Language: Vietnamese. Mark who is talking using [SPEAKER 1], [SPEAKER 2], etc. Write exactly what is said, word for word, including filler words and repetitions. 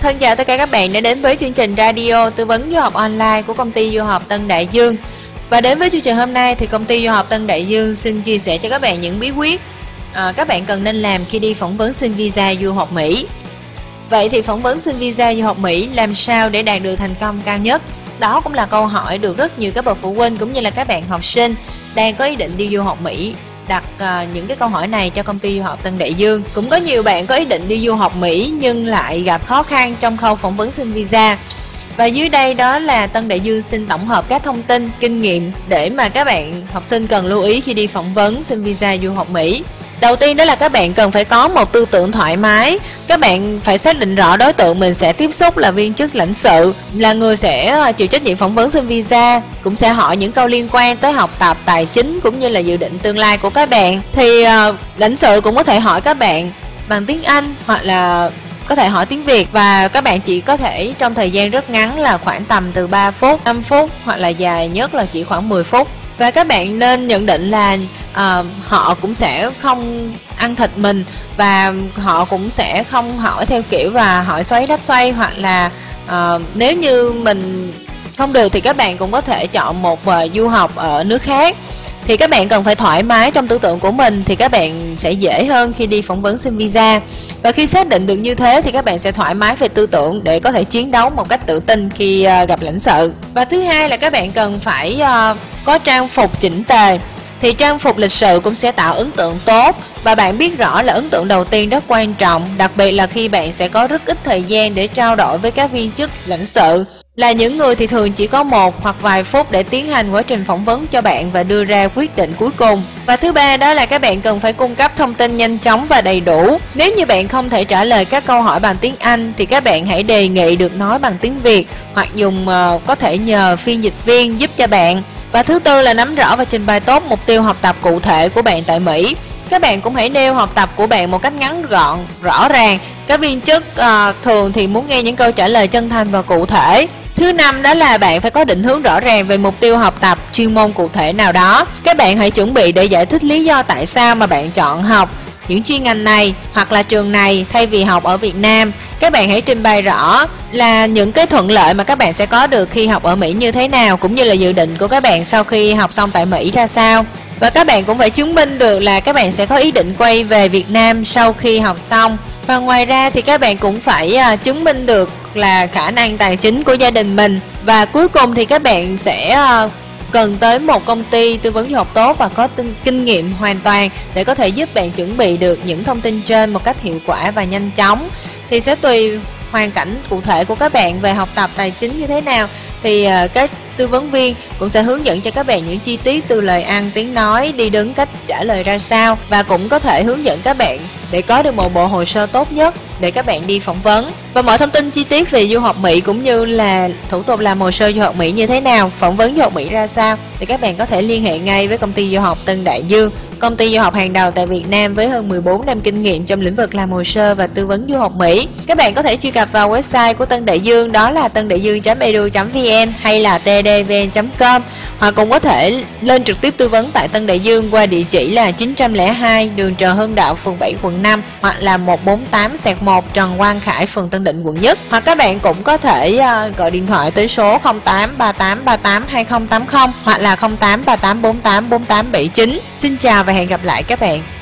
[SPEAKER 1] Thân chào tất cả các bạn đã đến với chương trình radio tư vấn du học online của công ty du học Tân Đại Dương. Và đến với chương trình hôm nay thì công ty du học Tân Đại Dương xin chia sẻ cho các bạn những bí quyết à, các bạn cần nên làm khi đi phỏng vấn xin visa du học Mỹ. Vậy thì phỏng vấn xin visa du học Mỹ làm sao để đạt được thành công cao nhất? Đó cũng là câu hỏi được rất nhiều các bậc phụ huynh cũng như là các bạn học sinh đang có ý định đi du học Mỹ đặt uh, những cái câu hỏi này cho công ty du học Tân Đại Dương. Cũng có nhiều bạn có ý định đi du học Mỹ nhưng lại gặp khó khăn trong khâu phỏng vấn xin visa. Và dưới đây đó là Tân Đại Dương xin tổng hợp các thông tin, kinh nghiệm để mà các bạn học sinh cần lưu ý khi đi phỏng vấn xin visa du học Mỹ. Đầu tiên đó là các bạn cần phải có một tư tưởng thoải mái. Các bạn phải xác định rõ đối tượng mình sẽ tiếp xúc là viên chức lãnh sự, là người sẽ chịu trách nhiệm phỏng vấn xin visa, cũng sẽ hỏi những câu liên quan tới học tập, tài chính cũng như là dự định tương lai của các bạn. Thì uh, lãnh sự cũng có thể hỏi các bạn bằng tiếng Anh hoặc là có thể hỏi tiếng Việt, và các bạn chỉ có thể trong thời gian rất ngắn là khoảng tầm từ ba phút, năm phút hoặc là dài nhất là chỉ khoảng mười phút. Và các bạn nên nhận định là uh, họ cũng sẽ không ăn thịt mình, và họ cũng sẽ không hỏi theo kiểu và hỏi xoáy đáp xoay, hoặc là uh, nếu như mình không được thì các bạn cũng có thể chọn một uh, du học ở nước khác. Thì các bạn cần phải thoải mái trong tư tưởng của mình thì các bạn sẽ dễ hơn khi đi phỏng vấn xin visa. Và khi xác định được như thế thì các bạn sẽ thoải mái về tư tưởng để có thể chiến đấu một cách tự tin khi uh, gặp lãnh sự. Và thứ hai là các bạn cần phải uh, có trang phục chỉnh tề. Thì trang phục lịch sự cũng sẽ tạo ấn tượng tốt, và bạn biết rõ là ấn tượng đầu tiên rất quan trọng, đặc biệt là khi bạn sẽ có rất ít thời gian để trao đổi với các viên chức lãnh sự, là những người thì thường chỉ có một hoặc vài phút để tiến hành quá trình phỏng vấn cho bạn và đưa ra quyết định cuối cùng. Và thứ ba đó là các bạn cần phải cung cấp thông tin nhanh chóng và đầy đủ. Nếu như bạn không thể trả lời các câu hỏi bằng tiếng Anh thì các bạn hãy đề nghị được nói bằng tiếng Việt, hoặc dùng uh, có thể nhờ phiên dịch viên giúp cho bạn. Và thứ tư là nắm rõ và trình bày tốt mục tiêu học tập cụ thể của bạn tại Mỹ. Các bạn cũng hãy nêu học tập của bạn một cách ngắn gọn, rõ ràng. Các viên chức uh, thường thì muốn nghe những câu trả lời chân thành và cụ thể. Thứ năm đó là bạn phải có định hướng rõ ràng về mục tiêu học tập, chuyên môn cụ thể nào đó. Các bạn hãy chuẩn bị để giải thích lý do tại sao mà bạn chọn học những chuyên ngành này hoặc là trường này thay vì học ở Việt Nam. Các bạn hãy trình bày rõ là những cái thuận lợi mà các bạn sẽ có được khi học ở Mỹ như thế nào, cũng như là dự định của các bạn sau khi học xong tại Mỹ ra sao. Và các bạn cũng phải chứng minh được là các bạn sẽ có ý định quay về Việt Nam sau khi học xong. Và ngoài ra thì các bạn cũng phải uh, chứng minh được là khả năng tài chính của gia đình mình. Và cuối cùng thì các bạn sẽ uh, cần tới một công ty tư vấn du học tốt và có tinh, kinh nghiệm hoàn toàn để có thể giúp bạn chuẩn bị được những thông tin trên một cách hiệu quả và nhanh chóng. Thì sẽ tùy hoàn cảnh cụ thể của các bạn về học tập, tài chính như thế nào, thì uh, các tư vấn viên cũng sẽ hướng dẫn cho các bạn những chi tiết từ lời ăn, tiếng nói, đi đứng, cách trả lời ra sao, và cũng có thể hướng dẫn các bạn để có được một bộ hồ sơ tốt nhất để các bạn đi phỏng vấn. Và mọi thông tin chi tiết về du học Mỹ cũng như là thủ tục làm hồ sơ du học Mỹ như thế nào, phỏng vấn du học Mỹ ra sao, thì các bạn có thể liên hệ ngay với công ty du học Tân Đại Dương, công ty du học hàng đầu tại Việt Nam với hơn mười bốn năm kinh nghiệm trong lĩnh vực làm hồ sơ và tư vấn du học Mỹ. Các bạn có thể truy cập vào website của Tân Đại Dương, đó là tân đại dương chấm e d u chấm v n hay là t d v n chấm com, hoặc cũng có thể lên trực tiếp tư vấn tại Tân Đại Dương qua địa chỉ là chín không hai đường Trần Hưng Đạo, phường bảy, quận năm, hoặc là một bốn tám một Trần Quang Khải, phường Tân Định, quận Nhất. Hoặc các bạn cũng có thể uh, gọi điện thoại tới số không tám ba tám ba tám hai không tám không hoặc là không tám ba tám bốn tám bốn tám bảy chín. Xin chào và hẹn gặp lại các bạn.